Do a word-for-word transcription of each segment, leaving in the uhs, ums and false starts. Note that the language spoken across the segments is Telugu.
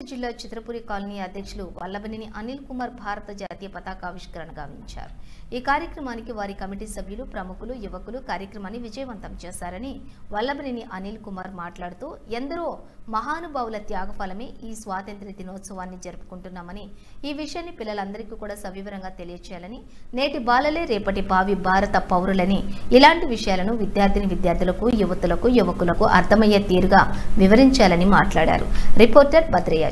జిల్లా చిత్రపురి కాలనీ అధ్యక్షులు వల్లభనేని అనిల్ కుమార్ భారత జాతీయ పతాకావిష్కరణ గావించారు. ఈ కార్యక్రమానికి వారి కమిటీ సభ్యులు, ప్రముఖులు, యువకులు కార్యక్రమాన్ని విజయవంతం చేశారని వల్లభనేని అనిల్ కుమార్ మాట్లాడుతూ, ఎందరో మహానుభావుల త్యాగఫలమే ఈ స్వాతంత్ర్య దినోత్సవాన్ని జరుపుకుంటున్నామని, ఈ విషయాన్ని పిల్లలందరికీ కూడా సవివరంగా తెలియచేయాలని, నేటి బాలలే రేపటి భావి భారత పౌరులని, ఇలాంటి విషయాలను విద్యార్థిని విద్యార్థులకు, యువతులకు, యువకులకు అర్థమయ్యే తీరుగా వివరించాలని మాట్లాడారు. రిపోర్టర్ భద్రయ్యాచారి.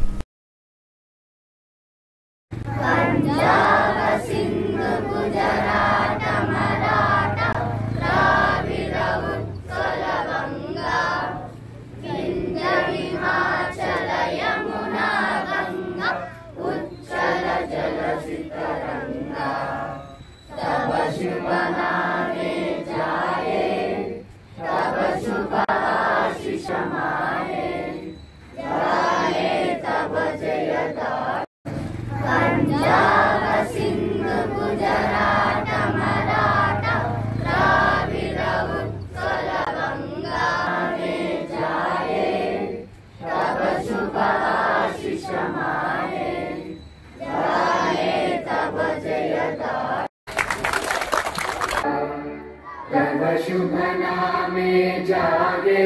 तव शुभ नामे जागे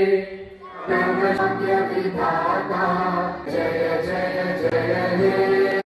तव भाग्य विधाता जय जय जय हे।